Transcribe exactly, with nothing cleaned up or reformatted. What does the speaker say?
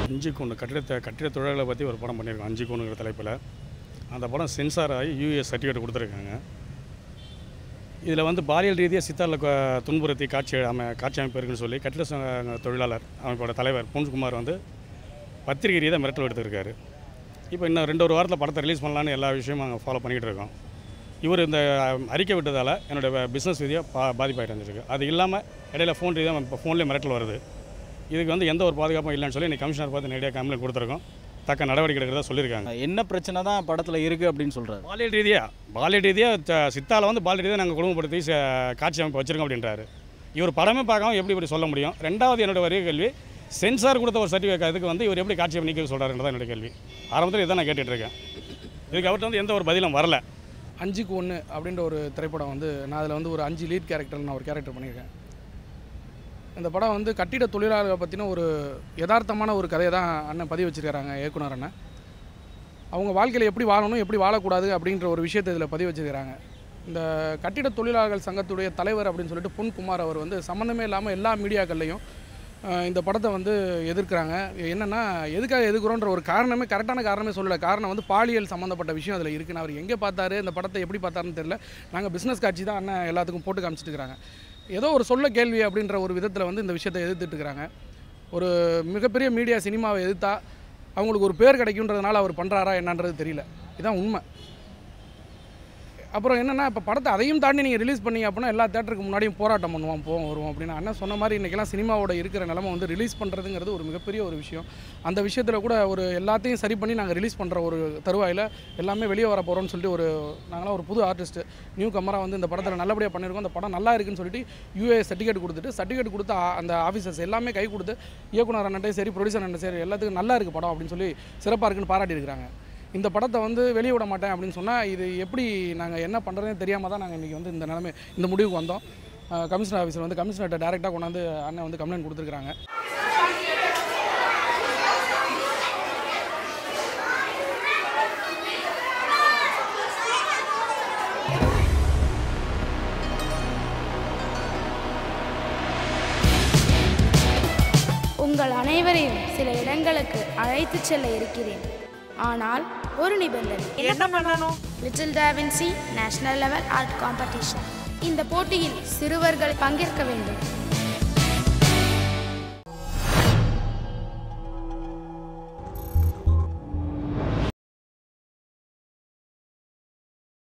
அஞ்சு கூண்டு கட்டிடத்தை கட்டிட தொழிலாளர்களை பற்றி ஒரு படம் பண்ணியிருக்கோம். அஞ்சு கூண்டுங்கிற தலைப்பில் அந்த படம் சென்சார் ஆகி யூஎஸ் சர்டிஃபிகேட் கொடுத்துருக்காங்க. இதில் வந்து பாலியல் ரீதியாக சித்தாரில் துன்புறுத்தி காட்சி அமை காட்சி அமைப்பு இருக்குன்னு சொல்லி கட்டிட தொழிலாளர் அமைப்போட தலைவர் பூன்குமார் வந்து பத்திரிகை ரீதியாக மிரட்டல் எடுத்திருக்காரு. இப்போ இன்னும் ரெண்டு ஒரு வாரத்தில் படத்தை ரிலீஸ் பண்ணலான்னு எல்லா விஷயமும் நாங்கள் ஃபாலோ பண்ணிக்கிட்டு இருக்கோம். இவர் இந்த அறிக்கை விட்டதால் என்னோடய பிஸ்னஸ் ரீதியாக பா பாதிப்பாகிட்டு இருந்துருக்கு. அது இல்லாமல் இடையில ஃபோன் ரீதியாக இப்போ ஃபோன்லேயே மிரட்டல் வருது. இதுக்கு வந்து எந்த ஒரு பாதுகாப்பும் இல்லைன்னு சொல்லி இன்றைக்கி கமிஷனர் பார்த்து நேரடியாக கம்ப்ளைண்ட் கொடுத்துருக்கோம். தக்க நடவடிக்கை எடுக்கிறதா சொல்லியிருக்காங்க. என்ன பிரச்சனை தான் படத்தில் இருக்குது அப்படின்னு சொல்கிறார். பாலியல் ரீதியாக பாலியல் ரீதியாக சித்தாவில் வந்து பாலியல் ரீதியாக நாங்கள் குடும்பப்படுத்தி காட்சி அமைப்பு வச்சுருக்கோம் அப்படின்றாரு. இவர் படமே பார்க்காம எப்படி இப்படி சொல்ல முடியும்? ரெண்டாவது என்னோட வரிய கேள்வி, சென்சார் கொடுத்த ஒரு சர்டிஃபிகேட் அதுக்கு வந்து இவர் எப்படி காட்சி அமைக்க சொல்கிறாருன்றதான் என்னோட கேள்வி. ஆரம்பத்தில் இதான் நான் கேட்டுட்ருக்கேன். இதுக்கு அவர்கிட்ட வந்து எந்த ஒரு பதிலும் வரல. அஞ்சுக்கு ஒன்று அப்படின்ற ஒரு திரைப்படம் வந்து நான் அதில் வந்து ஒரு அஞ்சு லீட் கேரக்டர் நான் ஒரு கேரக்டர் பண்ணியிருக்கேன். இந்த படம் வந்து கட்டிட தொழிலாளர்களை பற்றின ஒரு யதார்த்தமான ஒரு கதையை தான் அண்ணன் பதிவு வச்சுருக்காங்க இயக்குனர் அண்ணன். அவங்க வாழ்க்கையில் எப்படி வாழணும் எப்படி வாழக்கூடாது அப்படின்ற ஒரு விஷயத்தை இதில் பதிவு வச்சுருக்காங்க. இந்த கட்டிட தொழிலாளர்கள் சங்கத்துடைய தலைவர் அப்படின்னு சொல்லிட்டு பொன்குமார் அவர் வந்து சம்மந்தமே இல்லாமல் எல்லா மீடியாக்கள்லையும் இந்த படத்தை வந்து எதிர்க்கிறாங்க. என்னென்னா எதுக்காக எதுக்குறோன்ற ஒரு காரணமே கரெக்டான காரணமே சொல்லலை. காரணம் வந்து பாலியல் சம்மந்தப்பட்ட விஷயம் அதில் இருக்குன்னு அவர் எங்கே பார்த்தாரு, இந்த படத்தை எப்படி பார்த்தாருன்னு தெரியல. நாங்கள் பிஸ்னஸ் காட்சி தான் அண்ணன் எல்லாத்துக்கும் போட்டு காமிச்சிட்டு இருக்கிறாங்க. ஏதோ ஒரு சொல்ல கேள்வி அப்படின்ற ஒரு விதத்தில் வந்து இந்த விஷயத்தை எதிர்த்துட்டுருக்காங்க. ஒரு மிகப்பெரிய மீடியா சினிமாவை எதிர்த்தா அவங்களுக்கு ஒரு பேர் கிடைக்குன்றதுனால அவர் பண்ணுறாரா என்னன்றது தெரியல. இதுதான் உண்மை. அப்புறம் என்னென்னா இப்போ படத்தை அதையும் தாண்டி நீங்கள் ரிலீஸ் பண்ணீங்க அப்படின்னா எல்லா தேட்டருக்கு முன்னாடியும் போராட்டம் பண்ணுவோம் போவோம் வருவோம் அப்படின்னு அண்ணன் சொன்ன மாதிரி இன்றைக்கெல்லாம் சினிமாவோட இருக்கிற நிலமை வந்து ரிலீஸ் பண்ணுறதுங்கிறது ஒரு மிகப்பெரிய ஒரு விஷயம். அந்த விஷயத்தில் கூட ஒரு எல்லாத்தையும் சரி பண்ணி நாங்கள் ரிலீஸ் பண்ணுற ஒரு தருவாயில் எல்லாமே வெளியே வர போகிறோம்னு சொல்லிட்டு ஒரு நாங்களாம் ஒரு புது ஆர்டிஸ்ட்டு நியூ கமராக வந்து இந்த படத்தில் நல்லபடியாக பண்ணியிருக்கோம். அந்த படம் நல்லா இருக்குன்னு சொல்லிட்டு யூஏ சர்டிஃபிகேட் கொடுத்துட்டு சர்டிஃபிகேட் கொடுத்து அந்த ஆஃபீஸர்ஸ் எல்லாமே கை கொடுத்து இயக்குனர் அண்ணன்ட்டையும் சரி ப்ரொடியூசர் அண்ணன் சரி எல்லாத்துக்கும் நல்லா இருக்குது படம் அப்படின்னு சொல்லி சிறப்பாக இருக்குன்னு பாராட்டியிருக்கிறாங்க. இந்த படத்தை வந்து வெளியே விட மாட்டேன் அப்படின்னு சொன்னால் இது எப்படி நாங்கள் என்ன பண்ணுறதுன்னு தெரியாமல் தான் நாங்கள் இன்றைக்கி வந்து இந்த நிலைமை இந்த முடிவுக்கு வந்தோம். கமிஷனர் ஆஃபீஸில் வந்து கமிஷனர்கிட்ட டேரெக்டாக கொண்டாந்து அண்ணன் வந்து கம்ப்ளைண்ட் கொடுத்துருக்குறாங்க. உங்கள் அனைவரையும் சில இடங்களுக்கு அழைத்து செல்ல இருக்கிறேன். ஆனால் ஒரு நிபந்தனை. என்ன பண்ணணும்? Little da Vinci national level art competition. இந்த போட்டியில் சிறுவர்கள் பங்கேற்க வேண்டும்.